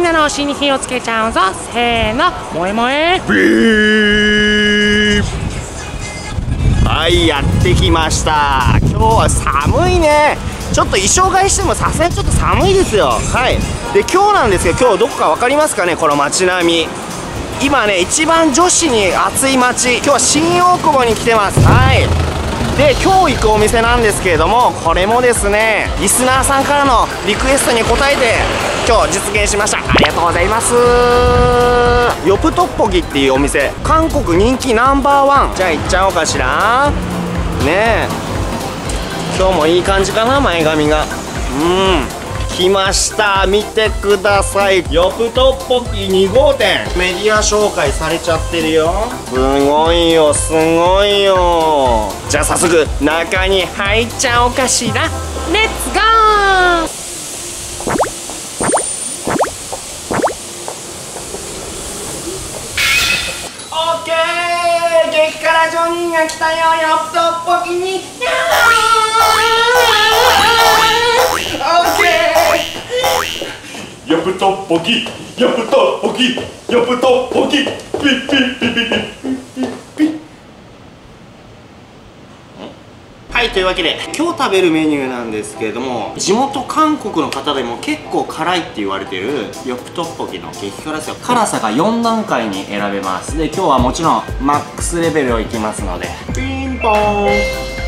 んなのお尻に火をつけちゃうぞ。せーの、萌え萌えビーはい、やってきました。今日は寒いね。ちょっと衣装替えしてもさすがにちょっと寒いですよ。はい。で今日なんですけど、今日どこか分かりますかね、この街並み。今ね、一番女子に熱い街、今日は新大久保に来てます。はい。で今日行くお店なんですけれども、これもですね、リスナーさんからのリクエストに応えて今日実現しました。ありがとうございます。ヨプトッポギっていうお店、韓国人気ナンバーワン。じゃあ行っちゃおうかしらね。え今日もいい感じかな、前髪が。来ました。見てください、ヨプトッポギ2号店。メディア紹介されちゃってるよ。すごいよ、すごいよ。じゃあ早速中に入っちゃおうかしら。 レッツゴー。 オッケー、激辛ジョニーが来たよ。ヨプトッポギにオッケー。ヨプトッポギ、ヨプトッポギ、ヨプトッポギ、ピッピッピッピッピッピッピッ。はい、というわけで今日食べるメニューなんですけれども、地元韓国の方でも結構辛いって言われてるヨプトッポギの激辛ですよ。辛さが4段階に選べます。で今日はもちろんマックスレベルをいきますので、ピンポーン。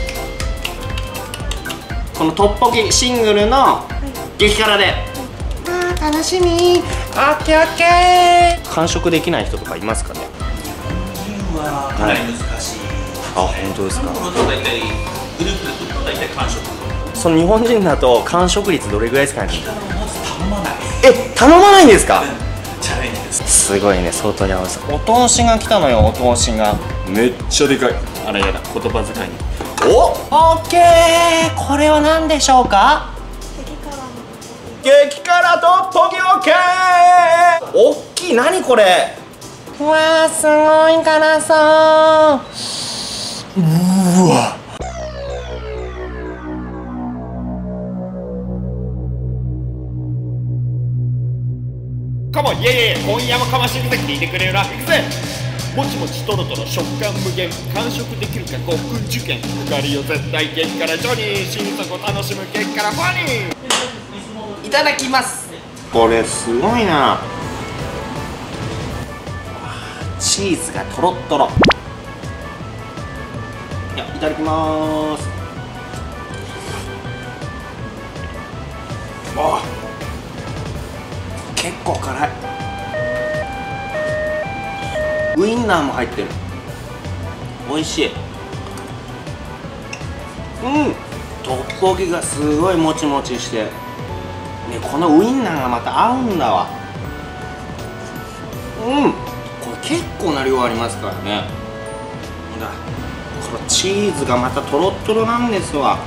このトッポギシングルの激辛で、楽しみ。オッケーオッケー。完食できない人とかいますかね。 日本人はかなり難しい。 あ、本当ですか。 大体グループで取ると大体完食。 その日本人だと完食率どれぐらいですかね。 まず頼まない。 頼まないんですか。 チャレンジです。 すごいね、相当に合わせ。お通しが来たのよ、お通しが。めっちゃでかい。あらやだ、言葉遣いに。お、オッケー。これは何でしょうか。激辛トッポギオッケー。おっきい、何これ。 うわー、すごい辛そう。 うわ。 カモンイエイエイ、今夜もかましぐぜ聞いてくれるな。いくぜ。もちもちとろとろ食感無限、完食できるか5分受験。受かるよ絶対激辛ジョニー、新作を楽しむ激辛ファニー。いただきます。 これすごいな。チーズがとろっとろ。いや、いただきます。あ、結構辛い。ウインナーも入ってる。美味しい。トッポギがすごいもちもちしてね、このウインナーがまた合うんだわ。これ結構な量ありますからね。だこのチーズがまたとろっとろなんですわ。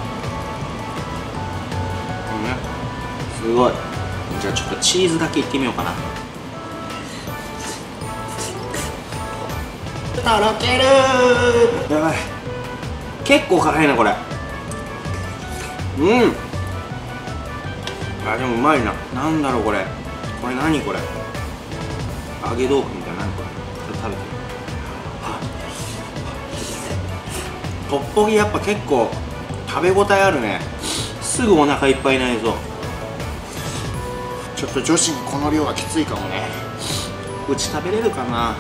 すごい。じゃあちょっとチーズだけいってみようかな。とろけるー。やばい、結構辛いなこれ。あ、でもうまいな。なんだろうこれ。これ何これ。揚げ豆腐みたいな。何これ。ちょっと食べて。トッポギやっぱ結構食べ応えあるね。すぐお腹いっぱいになりそう。ちょっと女子にこの量はきついかもね。うち食べれるかな。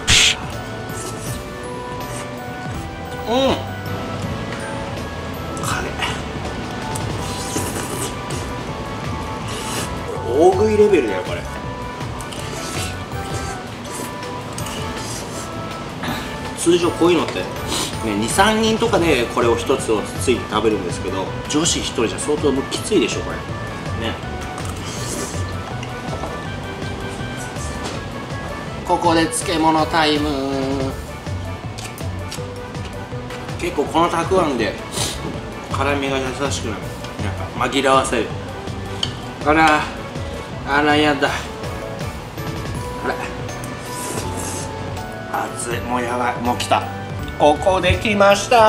カレー大食いレベルだよこれ。通常こういうのってね、23人とかでこれを1つをついて食べるんですけど、女子1人じゃ相当きついでしょこれね。ここで漬物タイム。結構このたくあんで辛みが優しくなる。なんか紛らわせる。あらあら、やだ。あら熱い。もうやばい。もう来た。ここで来ました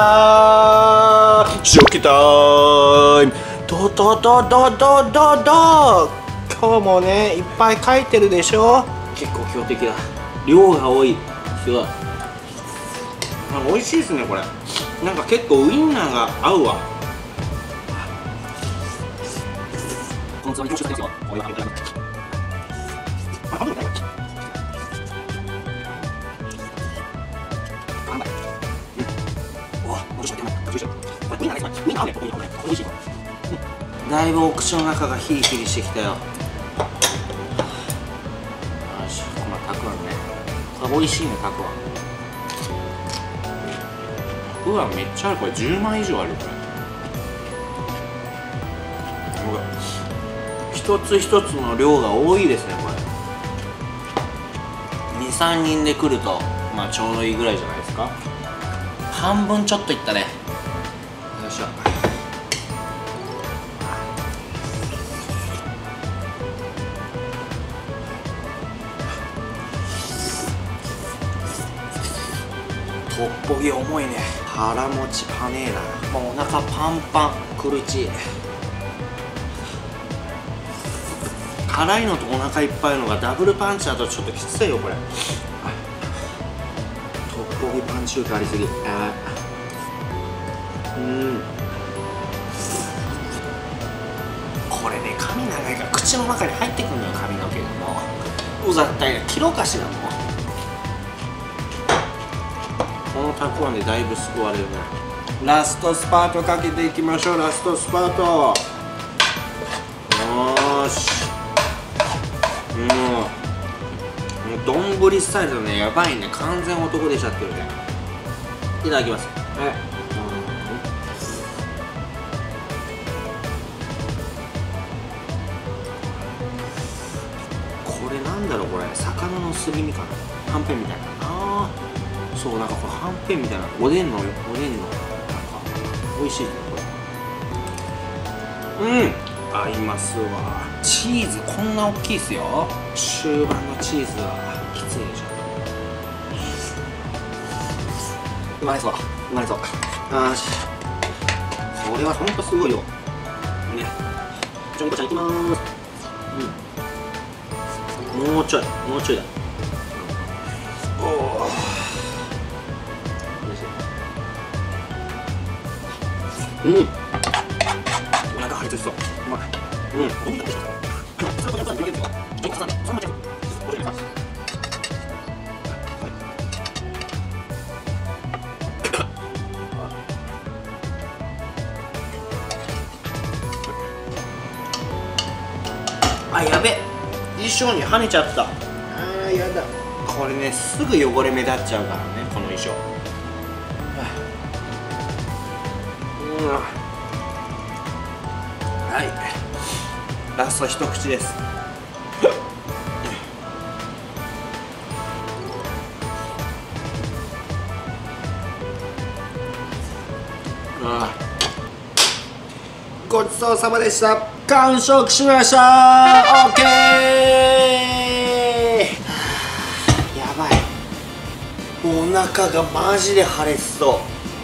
ー。ジョキタイム。ドドドドドドド。 今日もねいっぱい書いてるでしょ。結構強敵だ。量が多い。すごい。美味しいですねこれ。なんか結構ウインナーが合うわ。このつまみ凝縮してますよ。これはだいぶお口の中がヒリヒリしてきたよ。よし、このたくあんね。これ美味しいね、たくあん。うわ、めっちゃある。これ10万以上あるよこれ。一つ一つの量が多いですねこれ。2、3人で来るとまあちょうどいいぐらいじゃないですか。半分ちょっといったね。よいしょ。トッポギ重いね。腹持ちパネーな。もうお腹パンパン。クルチ。辛いのとお腹いっぱいのがダブルパンチだとちょっときついよこれ。トッポギパンチ力ありすぎ。これね、髪長いから口の中に入ってくるのよ、髪の毛が。もううざったいな。切ろうかしら。もうこのたくあんでだいぶ救われるね。ラストスパートかけていきましょう。ラストスパート。よーし。もう丼スタイルだね。やばいね。完全男出ちゃってるね。いただきます。これなんだろうこれ。魚のすり身かな。はんぺんみたいな。そう、なんかこれはんぺんみたいな。おでんのなんか美味しいねこれ。合いますわ。チーズこんな大きいっすよ。終盤のチーズはきついでしょ。うまいそう、うまいそう。よし、これはほんとすごいよね。ちょんこちゃんいきまーす。もうちょいだ。おお、お腹張りつしそう。うまい。あ、やべ、衣装に跳ねちゃった。やだ。これね、すぐ汚れ目立っちゃうからね、この衣装。はい、ラスト一口です。ごちそうさまでした。完食しました。オッケー。やばい、お腹がマジで腫れそう。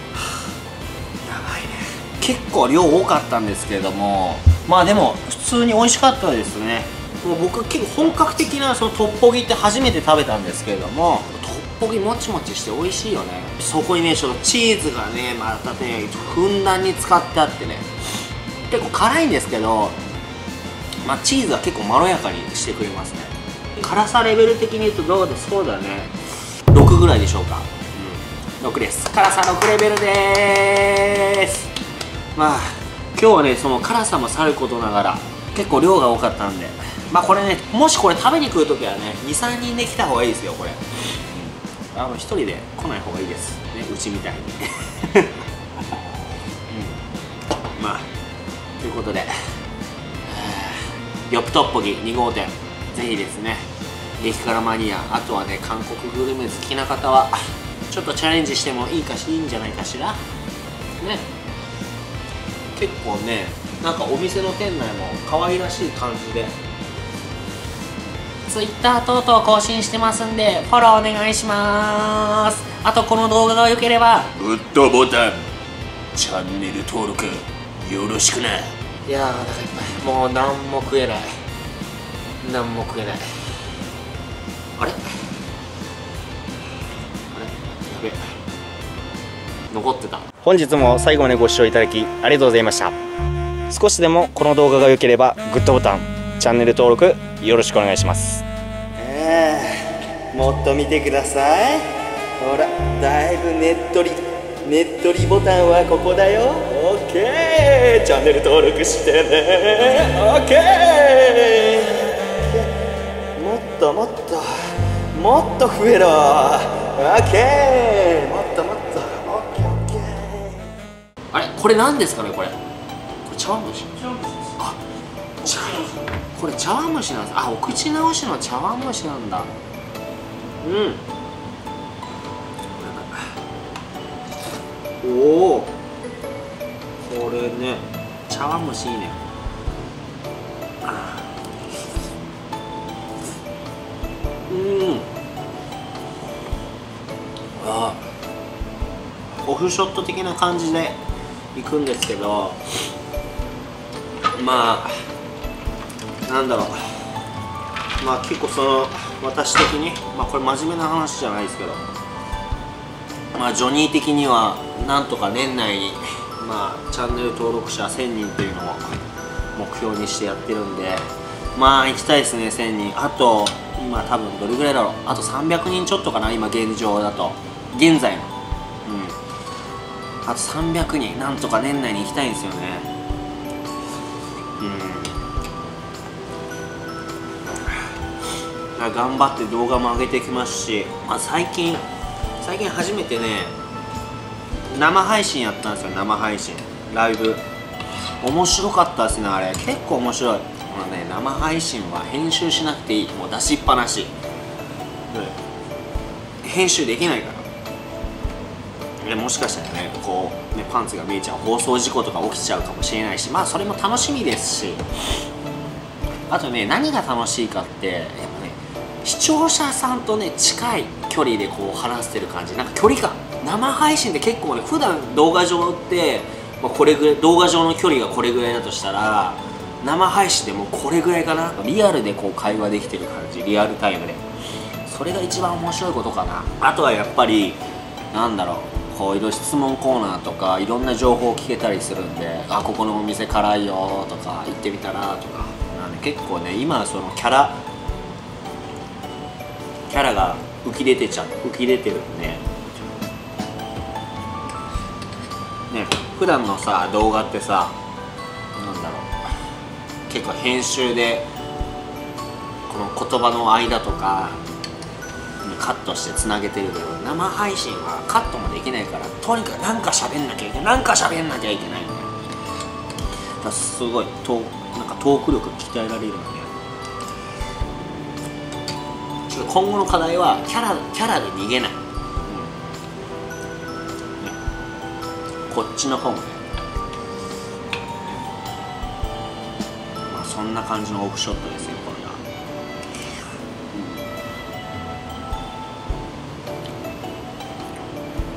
結構量多かったんですけれども、まあでも普通に美味しかったですね。もう僕結構本格的なそのトッポギって初めて食べたんですけれども、トッポギもちもちして美味しいよね。そこにね、ちょっとチーズがね、またねふんだんに使ってあってね、結構辛いんですけど、まあ、チーズは結構まろやかにしてくれますね。辛さレベル的に言うとどうです？そうだね、6ぐらいでしょうか。6です。辛さ6レベルでーす。まあ今日はね、その辛さもさることながら結構量が多かったんで、まあこれね、もしこれ食べに来るときはね、2、3人で来た方がいいですよこれ。1人で来ない方がいいですね、うちみたいに。まあということで、よっぷトッポギ2号店、ぜひですね、激辛マニア、あとはね韓国グルメ好きな方はちょっとチャレンジしてもいいんじゃないかしらね。結構ね、なんかお店の店内も可愛らしい感じで、 Twitter 等々更新してますんでフォローお願いします。あとこの動画が良ければグッドボタン、チャンネル登録よろしくな。 いやー、お腹いっぱい。もう何も食えない。 何も食えない。あれやべえ、残ってた。 本日も最後までご視聴いただきありがとうございました。少しでもこの動画が良ければグッドボタン、チャンネル登録よろしくお願いします。もっと見てください。ほら、だいぶねっとりボタンはここだよ。 OK、 チャンネル登録してね。 OK、 もっと増えろ。 OK、 もっとOK。 あれ、これ何ですかね。これ茶碗蒸し。あ、これ茶碗蒸しなんです。あ、お口直しの茶碗蒸しなんだ。 おお、これね、 茶碗蒸しいいね。オフショット的な感じでいくんですけど、まあなんだろう、まあ結構その私的に、まあこれ真面目な話じゃないですけど、まあジョニー的にはなんとか年内にまあチャンネル登録者1000人っていうのを目標にしてやってるんで、まあ行きたいですね。1000人、あと今多分どれぐらいだろう、あと300人ちょっとかな、今現状だと、現在のあと300人、なんとか年内に行きたいんですよね。頑張って動画も上げてきますし、まあ、最近初めてね、生配信やったんですよ。生配信ライブ面白かったですね。あれ結構面白い。生配信は編集しなくていい、もう出しっぱなし、編集できないから。もしかしたらね、こうね、パンツが見えちゃう放送事故とか起きちゃうかもしれないし、まあそれも楽しみですし、あとね、何が楽しいかってやっぱね、視聴者さんとね近い距離でこう話してる感じ、なんか距離感。生配信で結構ね、普段動画上って、まあ、これぐらい、動画上の距離がこれぐらいだとしたら、生配信でもこれぐらいかな。リアルでこう会話できてる感じ、リアルタイムで。それが一番面白いことかな。あとはやっぱりなんだろう、こういろいろ質問コーナーとかいろんな情報を聞けたりするんで、あ、ここのお店辛いよとか、行ってみたらとか、なんで結構ね、今そのキャラが浮き出てるんでね、普段のさ動画ってさ、なんだろう、結構編集でこの言葉の間とかカットしてつなげてるけど、生配信はカットもできないから、とにかくなんか喋んなきゃいけない、だからすごいなんかトーク力鍛えられるよね。ちょっと今後の課題はキャラで逃げない、こっちの方もね、まあそんな感じのオフショットですよ。